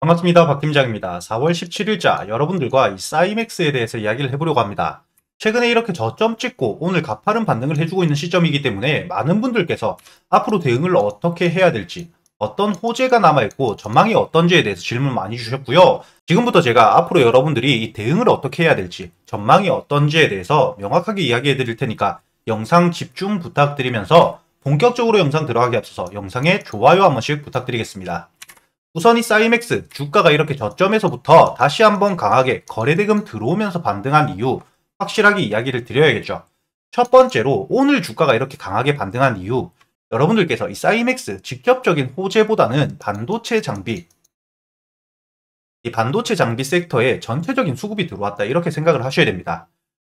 반갑습니다. 박 팀장입니다. 4월 17일자 여러분들과 이 사이맥스에 대해서 이야기를 해보려고 합니다. 최근에 이렇게 저점 찍고 오늘 가파른 반등을 해주고 있는 시점이기 때문에 많은 분들께서 앞으로 대응을 어떻게 해야 될지, 어떤 호재가 남아있고 전망이 어떤지에 대해서 질문 많이 주셨고요. 지금부터 제가 앞으로 여러분들이 이 대응을 어떻게 해야 될지, 전망이 어떤지에 대해서 명확하게 이야기해 드릴 테니까 영상 집중 부탁드리면서 본격적으로 영상 들어가기 앞서서 영상에 좋아요 한 번씩 부탁드리겠습니다. 우선 이 사이맥스 주가가 이렇게 저점에서부터 다시 한번 강하게 거래대금 들어오면서 반등한 이유 확실하게 이야기를 드려야겠죠. 첫 번째로 오늘 주가가 이렇게 강하게 반등한 이유, 여러분들께서 이 사이맥스 직접적인 호재보다는 반도체 장비, 이 반도체 장비 섹터에 전체적인 수급이 들어왔다 이렇게 생각을 하셔야 됩니다.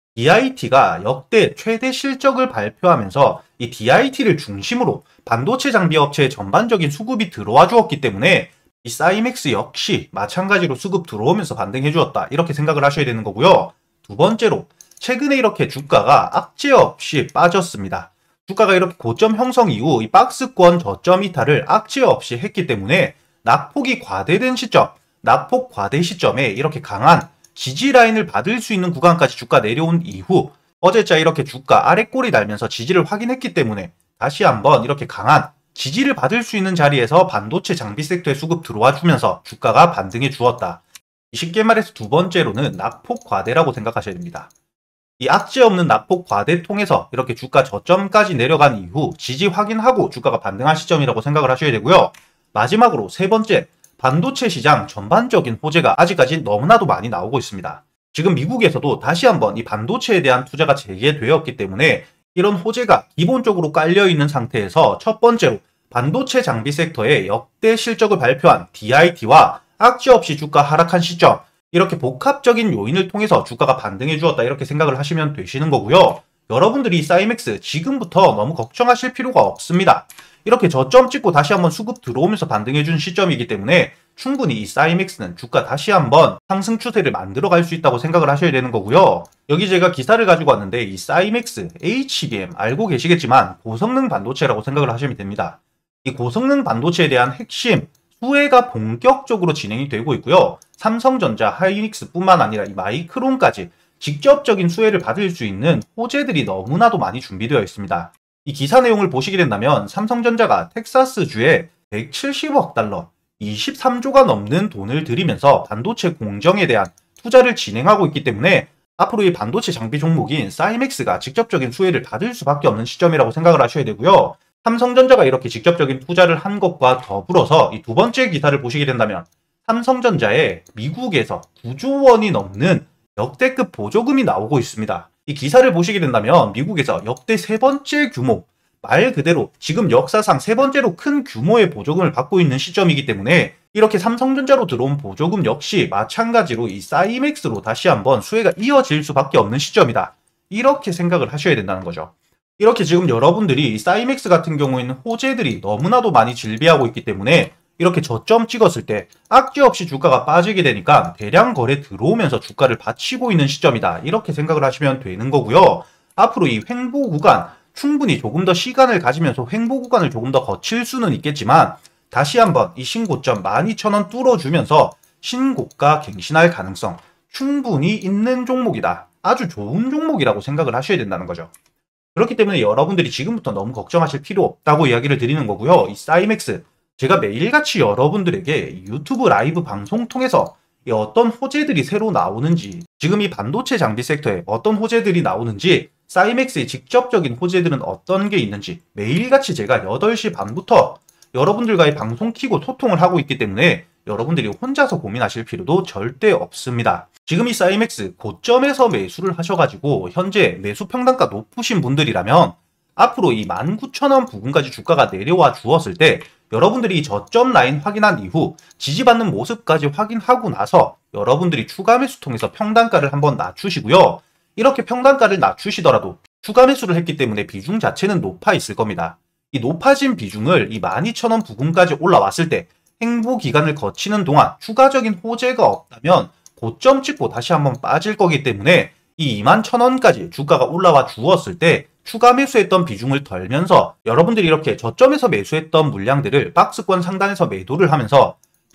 DIT가 역대 최대 실적을 발표하면서 이 DIT를 중심으로 반도체 장비 업체에 전반적인 수급이 들어와 주었기 때문에 이 사이맥스 역시 마찬가지로 수급 들어오면서 반등해 주었다 이렇게 생각을 하셔야 되는 거고요. 두 번째로 최근에 이렇게 주가가 악재 없이 빠졌습니다. 주가가 이렇게 고점 형성 이후 이 박스권 저점 이탈을 악재 없이 했기 때문에 낙폭이 과대된 시점, 낙폭 과대 시점에 이렇게 강한 지지 라인을 받을 수 있는 구간까지 주가 내려온 이후 어제자 이렇게 주가 아래꼬리 달면서 지지를 확인했기 때문에 다시 한번 이렇게 강한 지지를 받을 수 있는 자리에서 반도체 장비 섹터에 수급 들어와 주면서 주가가 반등해 주었다. 쉽게 말해서 두 번째로는 낙폭 과대라고 생각하셔야 됩니다. 이 악재 없는 낙폭 과대 통해서 이렇게 주가 저점까지 내려간 이후 지지 확인하고 주가가 반등한 시점이라고 생각을 하셔야 되고요. 마지막으로 세 번째, 반도체 시장 전반적인 호재가 아직까지 너무나도 많이 나오고 있습니다. 지금 미국에서도 다시 한번 이 반도체에 대한 투자가 재개되었기 때문에 이런 호재가 기본적으로 깔려있는 상태에서 첫 번째로 반도체 장비 섹터에 역대 실적을 발표한 DIT와 악재 없이 주가 하락한 시점, 이렇게 복합적인 요인을 통해서 주가가 반등해 주었다 이렇게 생각을 하시면 되시는 거고요. 여러분들이 사이맥스 지금부터 너무 걱정하실 필요가 없습니다. 이렇게 저점 찍고 다시 한번 수급 들어오면서 반등해 준 시점이기 때문에 충분히 이 사이맥스는 주가 다시 한번 상승 추세를 만들어 갈 수 있다고 생각을 하셔야 되는 거고요. 여기 제가 기사를 가지고 왔는데 이 사이맥스 HBM 알고 계시겠지만 고성능 반도체라고 생각을 하시면 됩니다. 이 고성능 반도체에 대한 핵심 수혜가 본격적으로 진행이 되고 있고요. 삼성전자, 하이닉스뿐만 아니라 이 마이크론까지 직접적인 수혜를 받을 수 있는 호재들이 너무나도 많이 준비되어 있습니다. 이 기사 내용을 보시게 된다면 삼성전자가 텍사스주에 170억 달러, 23조가 넘는 돈을 들이면서 반도체 공정에 대한 투자를 진행하고 있기 때문에 앞으로 이 반도체 장비 종목인 사이맥스가 직접적인 수혜를 받을 수밖에 없는 시점이라고 생각을 하셔야 되고요. 삼성전자가 이렇게 직접적인 투자를 한 것과 더불어서 이 두 번째 기사를 보시게 된다면 삼성전자에 미국에서 9조 원이 넘는 역대급 보조금이 나오고 있습니다. 이 기사를 보시게 된다면 미국에서 역대 세 번째 규모, 말 그대로 지금 역사상 세 번째로 큰 규모의 보조금을 받고 있는 시점이기 때문에 이렇게 삼성전자로 들어온 보조금 역시 마찬가지로 이 사이맥스로 다시 한번 수혜가 이어질 수밖에 없는 시점이다. 이렇게 생각을 하셔야 된다는 거죠. 이렇게 지금 여러분들이 사이맥스 같은 경우에는 호재들이 너무나도 많이 질비하고 있기 때문에 이렇게 저점 찍었을 때 악재 없이 주가가 빠지게 되니까 대량 거래 들어오면서 주가를 받치고 있는 시점이다. 이렇게 생각을 하시면 되는 거고요. 앞으로 이 횡보 구간 충분히 조금 더 시간을 가지면서 횡보 구간을 조금 더 거칠 수는 있겠지만 다시 한번 이 신고점 12,000원 뚫어주면서 신고가 갱신할 가능성 충분히 있는 종목이다. 아주 좋은 종목이라고 생각을 하셔야 된다는 거죠. 그렇기 때문에 여러분들이 지금부터 너무 걱정하실 필요 없다고 이야기를 드리는 거고요. 이 사이맥스 제가 매일같이 여러분들에게 유튜브 라이브 방송 통해서 어떤 호재들이 새로 나오는지, 지금 이 반도체 장비 섹터에 어떤 호재들이 나오는지, 사이맥스의 직접적인 호재들은 어떤 게 있는지 매일같이 제가 8시 반부터 여러분들과의 방송 키고 소통을 하고 있기 때문에 여러분들이 혼자서 고민하실 필요도 절대 없습니다. 지금 이 사이맥스 고점에서 매수를 하셔가지고 현재 매수 평단가 높으신 분들이라면 앞으로 이 19,000원 부근까지 주가가 내려와 주었을 때 여러분들이 저점 라인 확인한 이후 지지받는 모습까지 확인하고 나서 여러분들이 추가 매수 통해서 평단가를 한번 낮추시고요. 이렇게 평단가를 낮추시더라도 추가 매수를 했기 때문에 비중 자체는 높아 있을 겁니다. 이 높아진 비중을 이 12,000원 부근까지 올라왔을 때 횡보 기간을 거치는 동안 추가적인 호재가 없다면 고점 찍고 다시 한번 빠질 거기 때문에 이 21,000원까지 주가가 올라와 주었을 때 추가 매수했던 비중을 덜면서 여러분들이 이렇게 저점에서 매수했던 물량들을 박스권 상단에서 매도를 하면서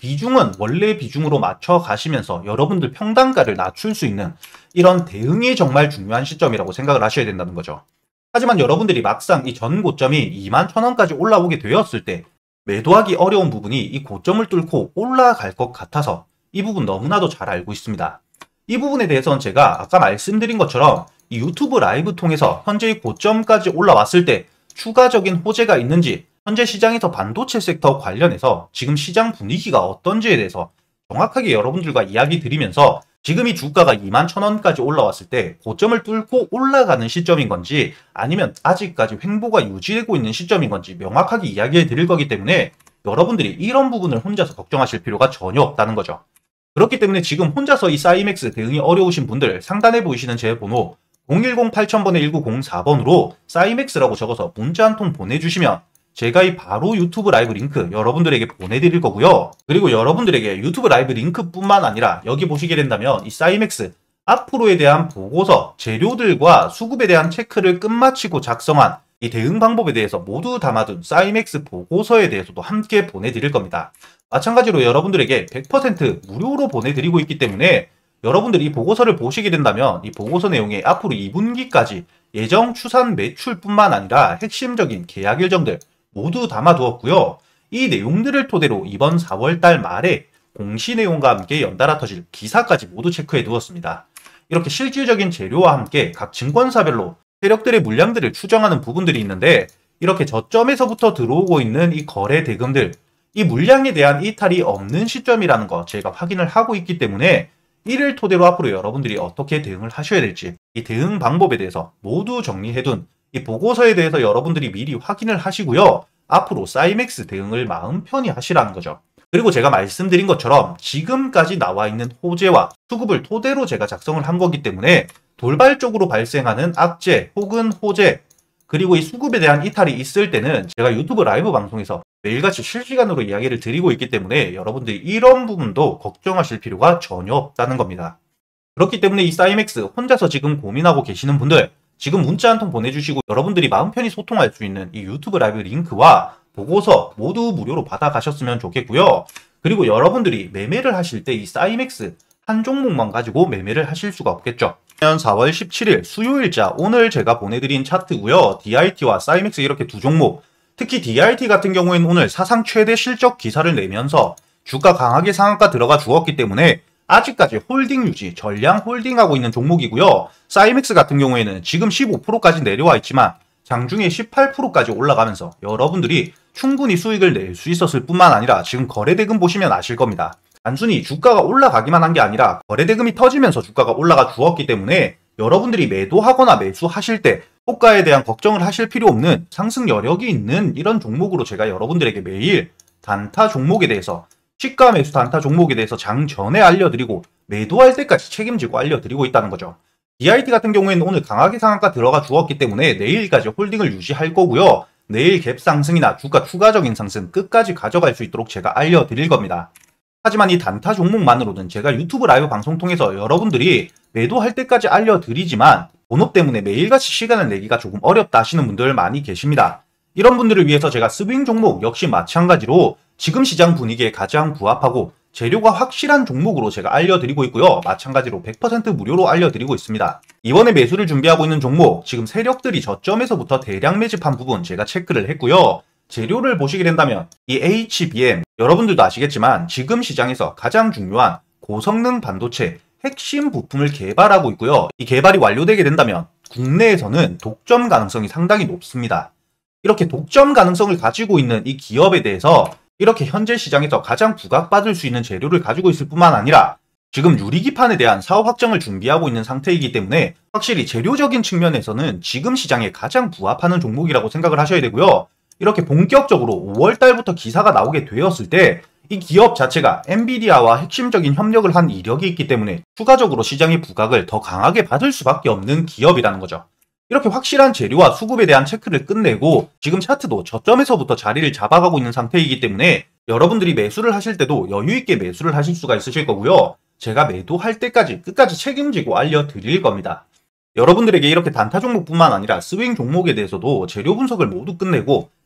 비중은 원래 비중으로 맞춰 가시면서 여러분들 평단가를 낮출 수 있는 이런 대응이 정말 중요한 시점이라고 생각을 하셔야 된다는 거죠. 하지만 여러분들이 막상 이 전 고점이 21,000원까지 올라오게 되었을 때 매도하기 어려운 부분이 이 고점을 뚫고 올라갈 것 같아서 이 부분 너무나도 잘 알고 있습니다. 이 부분에 대해서는 제가 아까 말씀드린 것처럼 이 유튜브 라이브 통해서 현재 이 고점까지 올라왔을 때 추가적인 호재가 있는지, 현재 시장에서 반도체 섹터 관련해서 지금 시장 분위기가 어떤지에 대해서 정확하게 여러분들과 이야기 드리면서 지금 이 주가가 21,000원까지 올라왔을 때 고점을 뚫고 올라가는 시점인 건지 아니면 아직까지 횡보가 유지되고 있는 시점인 건지 명확하게 이야기해 드릴 거기 때문에 여러분들이 이런 부분을 혼자서 걱정하실 필요가 전혀 없다는 거죠. 그렇기 때문에 지금 혼자서 이 사이맥스 대응이 어려우신 분들 상단에 보이시는 제 번호 010-8000번에 1904번으로 사이맥스라고 적어서 문자 한 통 보내주시면 제가 이 바로 유튜브 라이브 링크 여러분들에게 보내드릴 거고요. 그리고 여러분들에게 유튜브 라이브 링크뿐만 아니라 여기 보시게 된다면 이 사이맥스 앞으로에 대한 보고서, 재료들과 수급에 대한 체크를 끝마치고 작성한 이 대응 방법에 대해서 모두 담아둔 사이맥스 보고서에 대해서도 함께 보내드릴 겁니다. 마찬가지로 여러분들에게 100% 무료로 보내드리고 있기 때문에 여러분들이 이 보고서를 보시게 된다면 이 보고서 내용에 앞으로 2분기까지 예정 추산 매출뿐만 아니라 핵심적인 계약 일정들 모두 담아두었고요. 이 내용들을 토대로 이번 4월달 말에 공시 내용과 함께 연달아 터질 기사까지 모두 체크해 두었습니다. 이렇게 실질적인 재료와 함께 각 증권사별로 세력들의 물량들을 추정하는 부분들이 있는데 이렇게 저점에서부터 들어오고 있는 이 거래 대금들, 이 물량에 대한 이탈이 없는 시점이라는 거 제가 확인을 하고 있기 때문에 이를 토대로 앞으로 여러분들이 어떻게 대응을 하셔야 될지 이 대응 방법에 대해서 모두 정리해둔 이 보고서에 대해서 여러분들이 미리 확인을 하시고요. 앞으로 사이맥스 대응을 마음 편히 하시라는 거죠. 그리고 제가 말씀드린 것처럼 지금까지 나와 있는 호재와 수급을 토대로 제가 작성을 한 거기 때문에 돌발적으로 발생하는 악재 혹은 호재 그리고 이 수급에 대한 이탈이 있을 때는 제가 유튜브 라이브 방송에서 매일같이 실시간으로 이야기를 드리고 있기 때문에 여러분들이 이런 부분도 걱정하실 필요가 전혀 없다는 겁니다. 그렇기 때문에 이 사이맥스 혼자서 지금 고민하고 계시는 분들 지금 문자 한 통 보내주시고 여러분들이 마음 편히 소통할 수 있는 이 유튜브 라이브 링크와 보고서 모두 무료로 받아가셨으면 좋겠고요. 그리고 여러분들이 매매를 하실 때 이 사이맥스 한 종목만 가지고 매매를 하실 수가 없겠죠. 4월 17일 수요일자 오늘 제가 보내드린 차트고요. DIT와 사이맥스 이렇게 두 종목, 특히 DIT 같은 경우에는 오늘 사상 최대 실적 기사를 내면서 주가 강하게 상한가 들어가 주었기 때문에 아직까지 홀딩 유지, 전량 홀딩하고 있는 종목이고요. 사이맥스 같은 경우에는 지금 15%까지 내려와 있지만 장중에 18%까지 올라가면서 여러분들이 충분히 수익을 낼 수 있었을 뿐만 아니라 지금 거래대금 보시면 아실 겁니다. 단순히 주가가 올라가기만 한 게 아니라 거래대금이 터지면서 주가가 올라가 주었기 때문에 여러분들이 매도하거나 매수하실 때 호가에 대한 걱정을 하실 필요 없는 상승 여력이 있는 이런 종목으로 제가 여러분들에게 매일 단타 종목에 대해서 시가 매수 단타 종목에 대해서 장 전에 알려드리고 매도할 때까지 책임지고 알려드리고 있다는 거죠. DIT 같은 경우에는 오늘 강하게 상한가 들어가 주었기 때문에 내일까지 홀딩을 유지할 거고요. 내일 갭 상승이나 주가 추가적인 상승 끝까지 가져갈 수 있도록 제가 알려드릴 겁니다. 하지만 이 단타 종목만으로는 제가 유튜브 라이브 방송 통해서 여러분들이 매도할 때까지 알려드리지만 본업 때문에 매일같이 시간을 내기가 조금 어렵다 하시는 분들 많이 계십니다. 이런 분들을 위해서 제가 스윙 종목 역시 마찬가지로 지금 시장 분위기에 가장 부합하고 재료가 확실한 종목으로 제가 알려드리고 있고요. 마찬가지로 100% 무료로 알려드리고 있습니다. 이번에 매수를 준비하고 있는 종목 지금 세력들이 저점에서부터 대량 매집한 부분 제가 체크를 했고요. 재료를 보시게 된다면 이 HBM 여러분들도 아시겠지만 지금 시장에서 가장 중요한 고성능 반도체 핵심 부품을 개발하고 있고요. 이 개발이 완료되게 된다면 국내에서는 독점 가능성이 상당히 높습니다. 이렇게 독점 가능성을 가지고 있는 이 기업에 대해서 이렇게 현재 시장에서 가장 부각받을 수 있는 재료를 가지고 있을 뿐만 아니라 지금 유리기판에 대한 사업 확정을 준비하고 있는 상태이기 때문에 확실히 재료적인 측면에서는 지금 시장에 가장 부합하는 종목이라고 생각을 하셔야 되고요. 이렇게 본격적으로 5월달부터 기사가 나오게 되었을 때 이 기업 자체가 엔비디아와 핵심적인 협력을 한 이력이 있기 때문에 추가적으로 시장의 부각을 더 강하게 받을 수밖에 없는 기업이라는 거죠. 이렇게 확실한 재료와 수급에 대한 체크를 끝내고 지금 차트도 저점에서부터 자리를 잡아가고 있는 상태이기 때문에 여러분들이 매수를 하실 때도 여유있게 매수를 하실 수가 있으실 거고요. 제가 매도할 때까지 끝까지 책임지고 알려드릴 겁니다. 여러분들에게 이렇게 단타 종목뿐만 아니라 스윙 종목에 대해서도 재료 분석을 모두 끝내고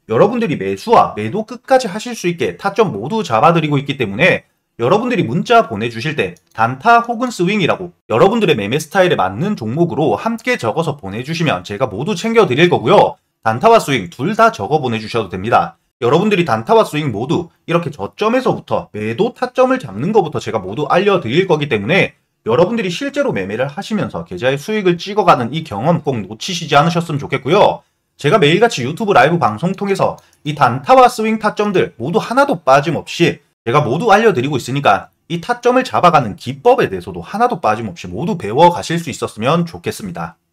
여러분들이 매수와 매도 끝까지 하실 수 있게 타점 모두 잡아드리고 있기 때문에 여러분들이 문자 보내주실 때 단타 혹은 스윙이라고 여러분들의 매매 스타일에 맞는 종목으로 함께 적어서 보내주시면 제가 모두 챙겨드릴 거고요. 단타와 스윙 둘 다 적어 보내주셔도 됩니다. 여러분들이 단타와 스윙 모두 이렇게 저점에서부터 매도 타점을 잡는 것부터 제가 모두 알려드릴 거기 때문에 여러분들이 실제로 매매를 하시면서 계좌의 수익을 찍어가는 이 경험 꼭 놓치시지 않으셨으면 좋겠고요. 제가 매일같이 유튜브 라이브 방송 통해서 이 단타와 스윙 타점들 모두 하나도 빠짐없이 제가 모두 알려드리고 있으니까 이 타점을 잡아가는 기법에 대해서도 하나도 빠짐없이 모두 배워가실 수 있었으면 좋겠습니다.